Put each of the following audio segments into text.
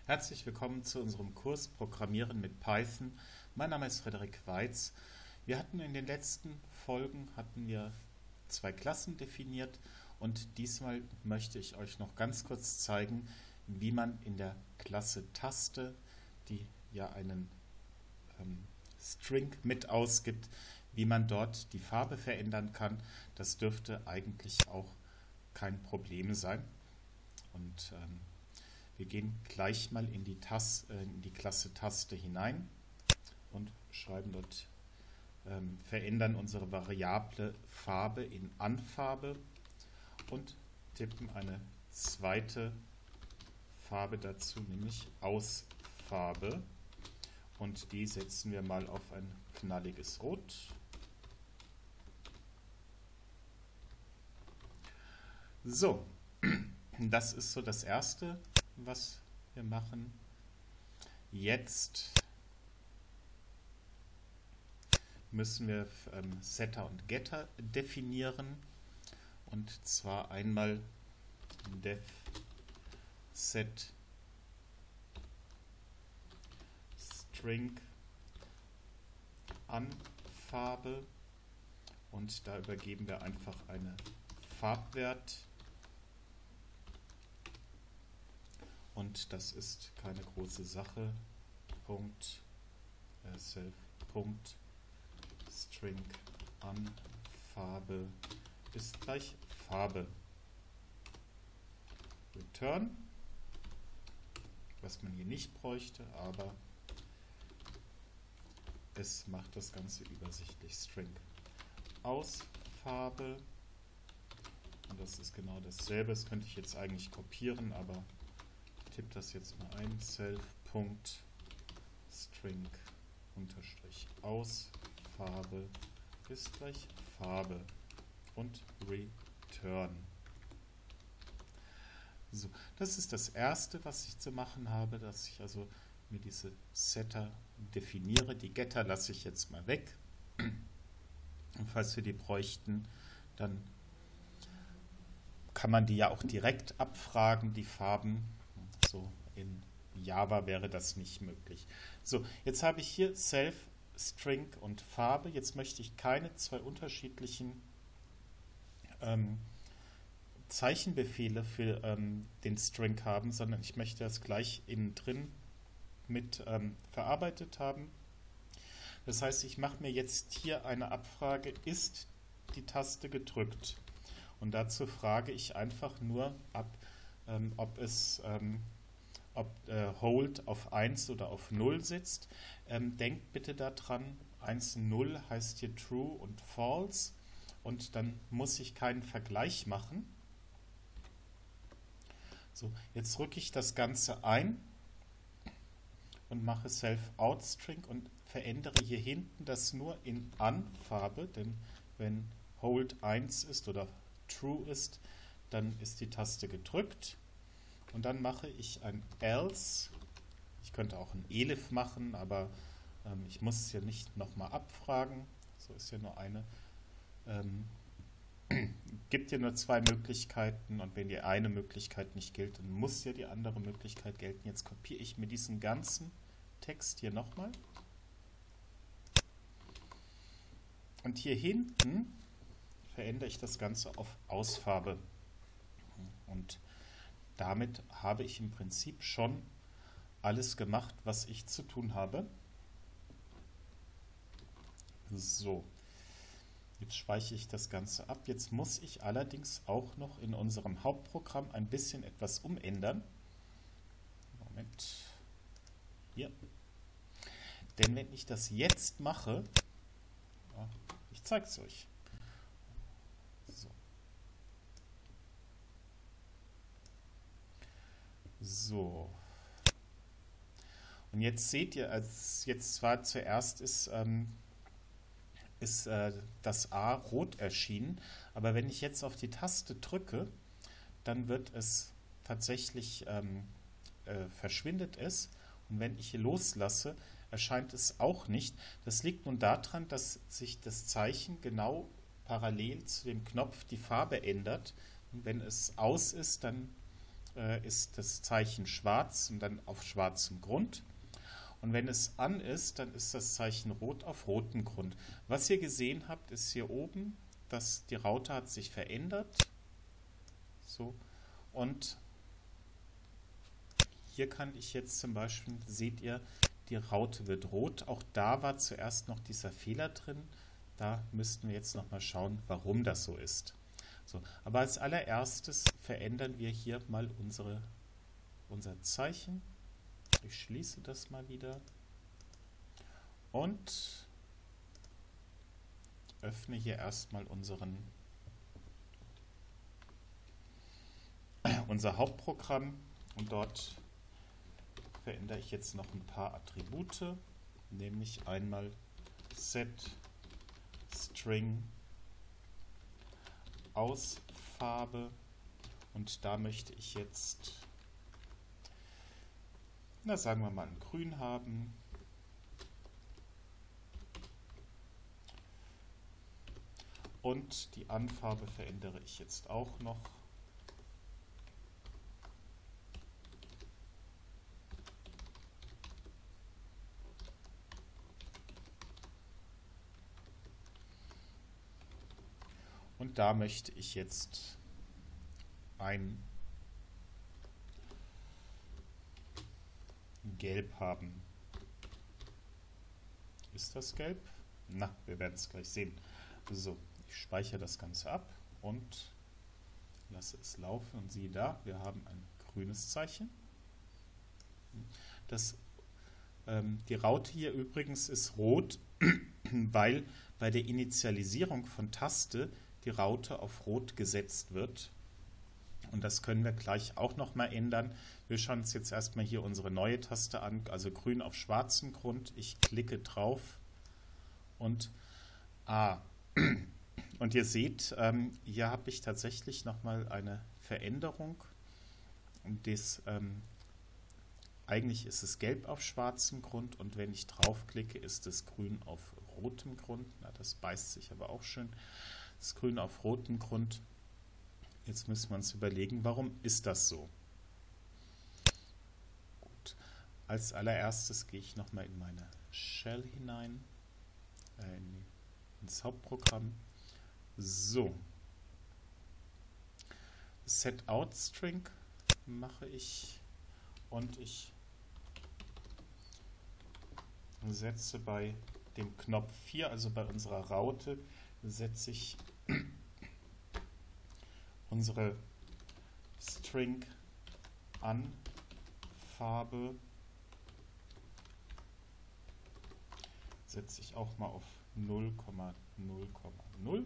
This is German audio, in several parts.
Herzlich willkommen zu unserem Kurs Programmieren mit Python. Mein Name ist Frederik Weitz. Wir hatten in den letzten Folgen zwei Klassen definiert und diesmal möchte ich euch noch ganz kurz zeigen, wie man in der Klasse Taste, die ja einen String mit ausgibt, wie man dort die Farbe verändern kann. Das dürfte eigentlich auch kein Problem sein. Und wir gehen gleich mal in die Klasse Taste hinein und schreiben dort, verändern unsere Variable Farbe in Anfarbe und tippen eine zweite Farbe dazu, nämlich Ausfarbe. Und die setzen wir mal auf ein knalliges Rot. So, das ist so das Erste, was wir machen. Jetzt müssen wir Setter und Getter definieren. Und zwar einmal def set string Anfarbe und da übergeben wir einfach einen Farbwert. Und das ist keine große Sache. String Anfarbe ist gleich Farbe. Return, was man hier nicht bräuchte, aber es macht das Ganze übersichtlich. String Ausfarbe, und das ist genau dasselbe. Das könnte ich jetzt eigentlich kopieren, aber ich tippe das jetzt mal ein. Self.string Ausfarbe ist gleich Farbe und Return. So, das ist das Erste, was ich zu machen habe, dass ich also mir diese Setter definiere. Die Getter lasse ich jetzt mal weg. Und falls wir die bräuchten, dann kann man die ja auch direkt abfragen, die Farben. So in Java wäre das nicht möglich. So, jetzt habe ich hier Self, String und Farbe. Jetzt möchte ich keine zwei unterschiedlichen Zeichenbefehle für den String haben, sondern ich möchte das gleich innen drin mit verarbeitet haben. Das heißt, ich mache mir jetzt hier eine Abfrage, ist die Taste gedrückt? Und dazu frage ich einfach nur ab, ob Hold auf 1 oder auf 0 sitzt. Denkt bitte daran, 1 und 0 heißt hier True und False und dann muss ich keinen Vergleich machen. So, jetzt drücke ich das Ganze ein und mache Self-Out-String und verändere hier hinten das nur in Anfarbe, denn wenn Hold 1 ist oder True ist, dann ist die Taste gedrückt. Und dann mache ich ein Else. Ich könnte auch ein Elif machen, aber ich muss es ja nicht nochmal abfragen. So ist ja nur eine. Gibt ja nur zwei Möglichkeiten und wenn die eine Möglichkeit nicht gilt, dann muss ja die andere Möglichkeit gelten. Jetzt kopiere ich mir diesen ganzen Text hier nochmal. Und hier hinten verändere ich das Ganze auf Ausfarbe. Und damit habe ich im Prinzip schon alles gemacht, was ich zu tun habe. So, jetzt speichere ich das Ganze ab. Jetzt muss ich allerdings auch noch in unserem Hauptprogramm ein bisschen etwas umändern. Moment. Hier. Denn wenn ich das jetzt mache, ich zeige es euch. So. Und jetzt seht ihr, als jetzt zwar zuerst ist das A rot erschienen, aber wenn ich jetzt auf die Taste drücke, dann wird es tatsächlich verschwindet es, und wenn ich hier loslasse, erscheint es auch nicht. Das liegt nun daran, dass sich das Zeichen genau parallel zu dem Knopf die Farbe ändert. Und wenn es aus ist, dann ist das Zeichen schwarz und dann auf schwarzem Grund. Und wenn es an ist, dann ist das Zeichen rot auf rotem Grund. Was ihr gesehen habt, ist hier oben, dass die Raute hat sich verändert. So. Und hier kann ich jetzt zum Beispiel, seht ihr, die Raute wird rot. Auch da war zuerst noch dieser Fehler drin. Da müssten wir jetzt nochmal schauen, warum das so ist. So, aber als allererstes verändern wir hier mal unser Zeichen. Ich schließe das mal wieder und öffne hier erstmal unser Hauptprogramm und dort verändere ich jetzt noch ein paar Attribute, nämlich einmal set string Ausfarbe und da möchte ich jetzt, na sagen wir mal, ein Grün haben. Und die Anfarbe verändere ich jetzt auch noch. Und da möchte ich jetzt ein Gelb haben. Ist das Gelb? Na, wir werden es gleich sehen. So, ich speichere das Ganze ab und lasse es laufen. Und siehe da, wir haben ein grünes Zeichen. Die Raute hier übrigens ist rot, weil bei der Initialisierung von Taste die Raute auf Rot gesetzt wird. Und das können wir gleich auch nochmal ändern. Wir schauen uns jetzt erstmal hier unsere neue Taste an, also grün auf schwarzem Grund. Ich klicke drauf und und ihr seht, hier habe ich tatsächlich nochmal eine Veränderung. Und eigentlich ist es gelb auf schwarzem Grund und wenn ich draufklicke, ist es grün auf rotem Grund. Na, das beißt sich aber auch schön. Das Grün auf rotem Grund. Jetzt müssen wir uns überlegen, warum ist das so? Gut. Als allererstes gehe ich nochmal in meine Shell hinein, ins Hauptprogramm. So. SetOutString mache ich und ich setze bei dem Knopf 4, also bei unserer Raute, setze ich unsere String Anfarbe, setze ich auch mal auf 0,0,0.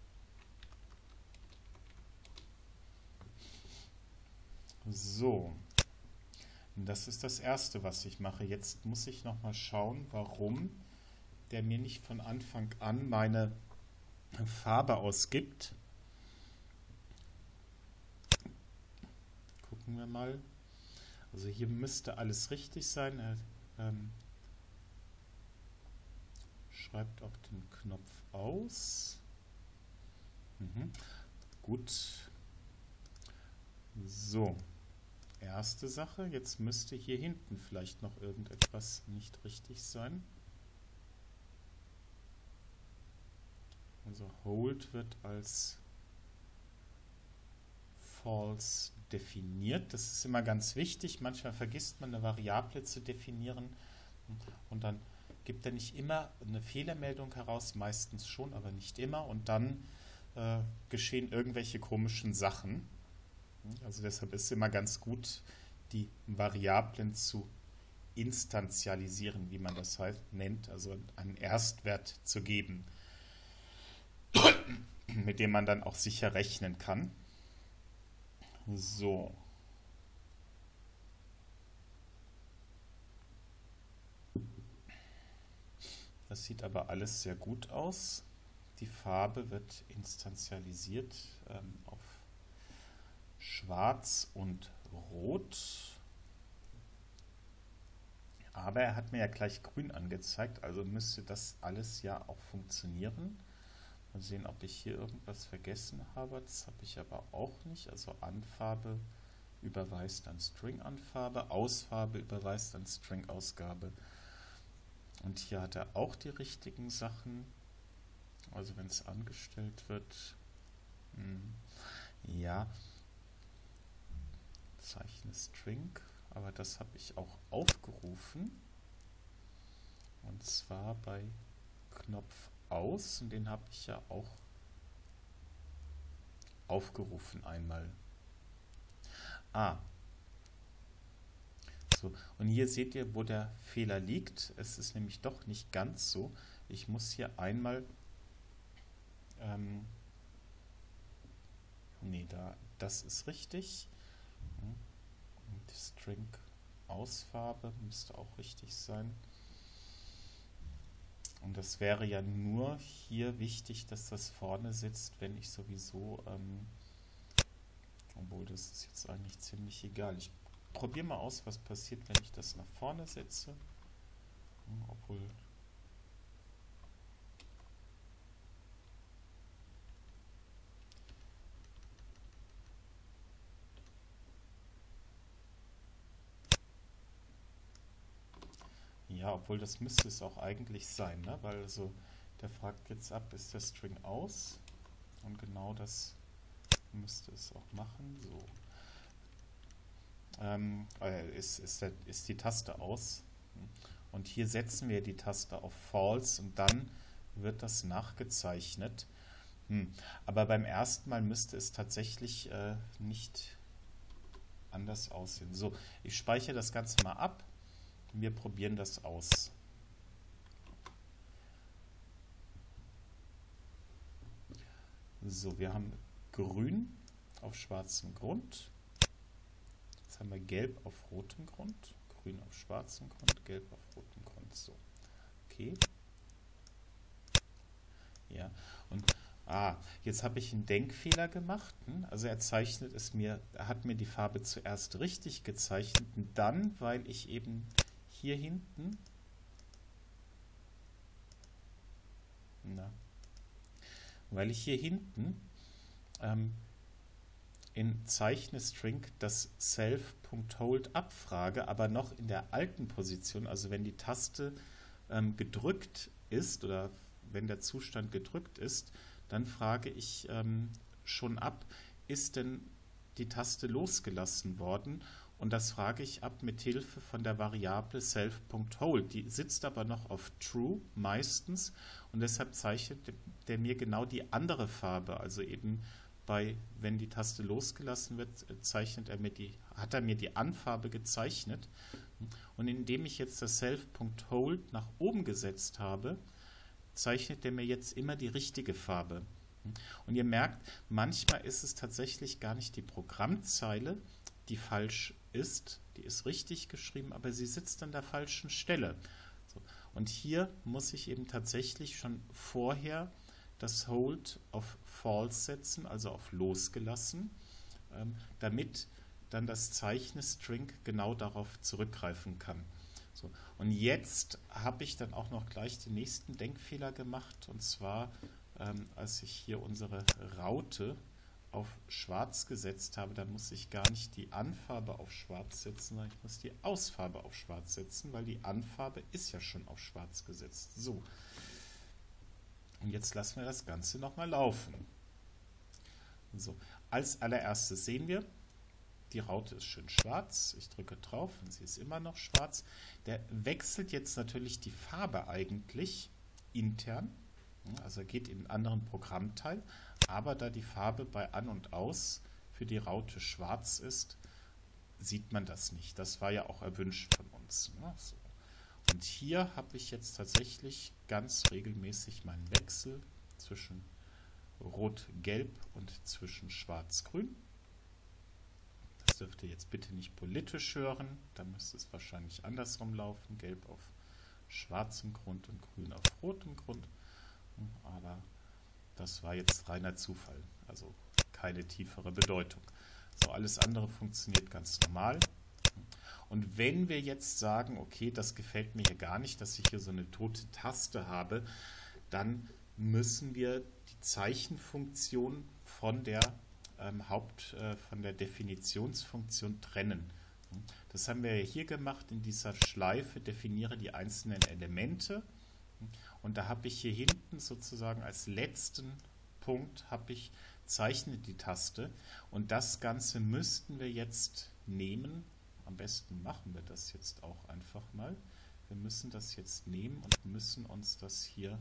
So, das ist das erste, was ich mache. Jetzt muss ich noch mal schauen, warum der mir nicht von Anfang an meine Farbe ausgibt. Gucken wir mal. Also hier müsste alles richtig sein. Er schreibt auch den Knopf aus. Gut. So. Erste Sache. Jetzt müsste hier hinten vielleicht noch irgendetwas nicht richtig sein. Also hold wird als false definiert. Das ist immer ganz wichtig. Manchmal vergisst man eine Variable zu definieren und dann gibt er nicht immer eine Fehlermeldung heraus, meistens schon, aber nicht immer. Und dann geschehen irgendwelche komischen Sachen. Also deshalb ist es immer ganz gut, die Variablen zu instantialisieren, wie man das halt nennt, also einen Erstwert zu geben, mit dem man dann auch sicher rechnen kann. So. Das sieht aber alles sehr gut aus. Die Farbe wird instantialisiert auf Schwarz und Rot. Aber er hat mir ja gleich Grün angezeigt, also müsste das alles ja auch funktionieren. Mal sehen, ob ich hier irgendwas vergessen habe. Das habe ich aber auch nicht. Also Anfarbe überweist an String-Anfarbe, Ausfarbe überweist an String-Ausgabe. Und hier hat er auch die richtigen Sachen. Also wenn es angestellt wird, ja, zeichne String, aber das habe ich auch aufgerufen. Und zwar bei Knopf aus, und den habe ich ja auch aufgerufen einmal. So, und hier seht ihr, wo der Fehler liegt. Es ist nämlich doch nicht ganz so. Ich muss hier einmal das ist richtig. Und die String Ausfarbe müsste auch richtig sein. Und das wäre ja nur hier wichtig, dass das vorne sitzt, wenn ich sowieso, obwohl das ist jetzt eigentlich ziemlich egal. Ich probiere mal aus, was passiert, wenn ich das nach vorne setze. Obwohl das müsste es auch eigentlich sein, ne? Weil also der fragt jetzt ab, ist der String aus? Und genau das müsste es auch machen. So. Ist die Taste aus. Und hier setzen wir die Taste auf False und dann wird das nachgezeichnet. Aber beim ersten Mal müsste es tatsächlich nicht anders aussehen. So, ich speichere das Ganze mal ab. Wir probieren das aus. So, wir haben grün auf schwarzem Grund. Jetzt haben wir gelb auf rotem Grund, grün auf schwarzem Grund, gelb auf rotem Grund. So, okay. Ja, und jetzt habe ich einen Denkfehler gemacht. Also er hat mir die Farbe zuerst richtig gezeichnet und dann, weil ich eben hier hinten in Zeichne-String das Self.hold abfrage, aber noch in der alten Position, also wenn die Taste gedrückt ist oder wenn der Zustand gedrückt ist, dann frage ich schon ab, ist denn die Taste losgelassen worden? Und das frage ich ab mit Hilfe von der Variable self.hold. Die sitzt aber noch auf True meistens und deshalb zeichnet der mir genau die andere Farbe. Also eben wenn die Taste losgelassen wird, hat er mir die Anfarbe gezeichnet. Und indem ich jetzt das self.hold nach oben gesetzt habe, zeichnet er mir jetzt immer die richtige Farbe. Und ihr merkt, manchmal ist es tatsächlich gar nicht die Programmzeile, die falsch ist, die ist richtig geschrieben, aber sie sitzt an der falschen Stelle. So. Und hier muss ich eben tatsächlich schon vorher das Hold auf False setzen, also auf losgelassen, damit dann das Zeichne-String genau darauf zurückgreifen kann. So. Und jetzt habe ich dann auch noch gleich den nächsten Denkfehler gemacht, und zwar, als ich hier unsere Raute auf schwarz gesetzt habe, dann muss ich gar nicht die Anfarbe auf schwarz setzen, sondern ich muss die Ausfarbe auf schwarz setzen, weil die Anfarbe ist ja schon auf schwarz gesetzt. So. Und jetzt lassen wir das Ganze nochmal laufen. So. Als allererstes sehen wir, die Raute ist schön schwarz. Ich drücke drauf und sie ist immer noch schwarz. Der wechselt jetzt natürlich die Farbe eigentlich intern. Also er geht in einen anderen Programmteil, aber da die Farbe bei An und Aus für die Raute schwarz ist, sieht man das nicht. Das war ja auch erwünscht von uns. So. Und hier habe ich jetzt tatsächlich ganz regelmäßig meinen Wechsel zwischen Rot-Gelb und zwischen Schwarz-Grün. Das dürft ihr jetzt bitte nicht politisch hören, da müsste es wahrscheinlich andersrum laufen. Gelb auf schwarzem Grund und Grün auf rotem Grund. Aber das war jetzt reiner Zufall, also keine tiefere Bedeutung. So, alles andere funktioniert ganz normal. Und wenn wir jetzt sagen, okay, das gefällt mir hier gar nicht, dass ich hier so eine tote Taste habe, dann müssen wir die Zeichenfunktion von der von der Definitionsfunktion trennen. Das haben wir hier gemacht in dieser Schleife, definiere die einzelnen Elemente. Und da habe ich hier hinten sozusagen als letzten Punkt zeichne die Taste. Und das Ganze müssten wir jetzt nehmen. Am besten machen wir das jetzt auch einfach mal. Wir müssen das jetzt nehmen und müssen uns das hier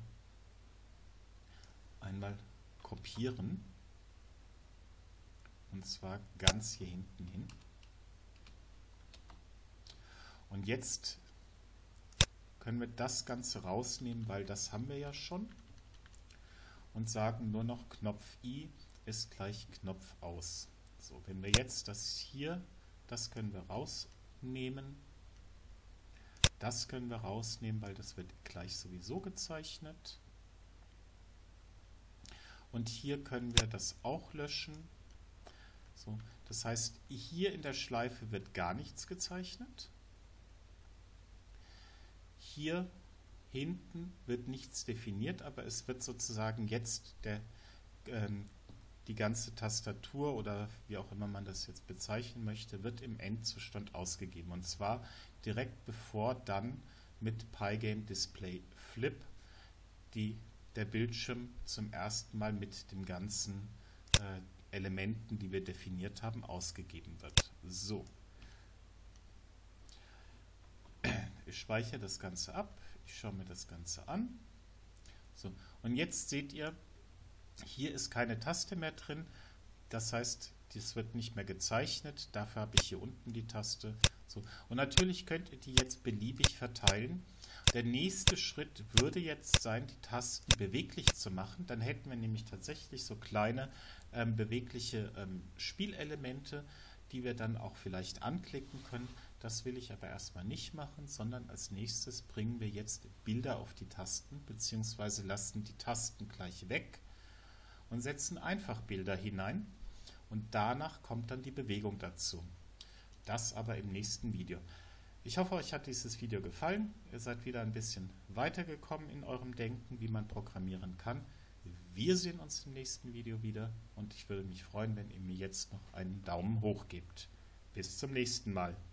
einmal kopieren. Und zwar ganz hier hinten hin. Und jetzt können wir das Ganze rausnehmen, weil das haben wir ja schon. Und sagen nur noch Knopf I ist gleich Knopf aus. So, wenn wir jetzt das hier, das können wir rausnehmen. Das können wir rausnehmen, weil das wird gleich sowieso gezeichnet. Und hier können wir das auch löschen. So, das heißt, hier in der Schleife wird gar nichts gezeichnet. Hier hinten wird nichts definiert, aber es wird sozusagen jetzt die ganze Tastatur oder wie auch immer man das jetzt bezeichnen möchte, wird im Endzustand ausgegeben. Und zwar direkt bevor dann mit Pygame Display Flip der Bildschirm zum ersten Mal mit den ganzen Elementen, die wir definiert haben, ausgegeben wird. So. Ich speichere das Ganze ab, ich schaue mir das Ganze an. So, und jetzt seht ihr, hier ist keine Taste mehr drin, das heißt, das wird nicht mehr gezeichnet, dafür habe ich hier unten die Taste. So, und natürlich könnt ihr die jetzt beliebig verteilen. Der nächste Schritt würde jetzt sein, die Tasten beweglich zu machen. Dann hätten wir nämlich tatsächlich so kleine bewegliche Spielelemente, die wir dann auch vielleicht anklicken können. Das will ich aber erstmal nicht machen, sondern als nächstes bringen wir jetzt Bilder auf die Tasten, beziehungsweise lassen die Tasten gleich weg und setzen einfach Bilder hinein und danach kommt dann die Bewegung dazu. Das aber im nächsten Video. Ich hoffe, euch hat dieses Video gefallen. Ihr seid wieder ein bisschen weitergekommen in eurem Denken, wie man programmieren kann. Wir sehen uns im nächsten Video wieder und ich würde mich freuen, wenn ihr mir jetzt noch einen Daumen hoch gebt. Bis zum nächsten Mal.